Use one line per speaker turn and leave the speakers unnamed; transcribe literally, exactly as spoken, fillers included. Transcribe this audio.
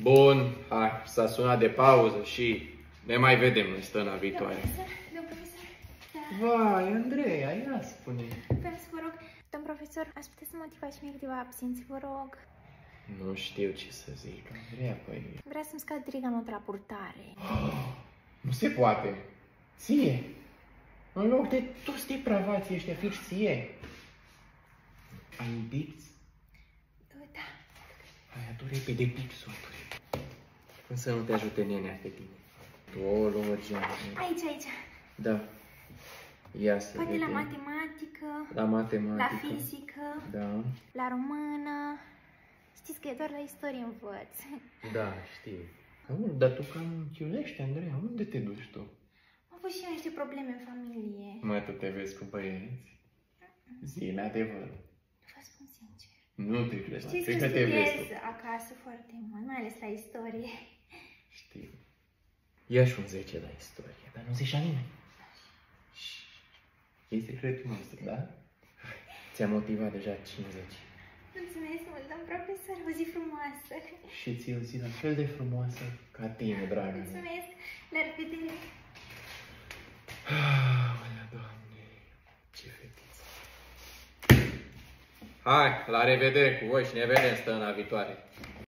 Bun, hai, s-a sunat de pauză și ne mai vedem în stăna viitoare.
Domn profesor, da.
Vai, Andreea, ia spune.
Vreau să vă rog, domn profesor, aș putea să motivați mie câteva absențe, vă rog.
Nu știu ce să zic, Andreea, păi...
Vrea să-mi scad triganul la purtare.
Oh, nu se poate. Ție. În loc de toți depravații ăștia, fix ție. Ai un pix?
Da.
Hai, adu repede pixul, adu repede. Când să nu te ajute nenea pe tine. O, Georgiana.
Aici, aici.
Da. Ia să
Poate
vedem.
la matematică.
La matematică.
La fizică.
Da.
La română. Știți că e doar la istorie învăț.
Da, știu. Auzi, dar tu cam chiulești, Andreea. Unde te duci tu?
Am avut și eu niște probleme în familie.
Mă, tu te vezi cu băieți? Zi-mi adevărul.
Vă spun sincer.
Nu te crezi.
Știți
Cred
că
că te vezi
studiez
tu.
acasă foarte mult, mai ales la istorie.
Știu. Ia și un zece la istorie, dar nu zici la nimeni. E secretul nostru, da? Ți-a motivat deja cincizeci.
Mulțumesc mult, domn profesor, o zi frumoasă.
Și ți-o zi la fel de frumoasă ca tine, dragă.
Mulțumesc, la revedere.
Aolea, Doamne, ce fetiță. Hai, la revedere cu voi și ne vedem stăna viitoare.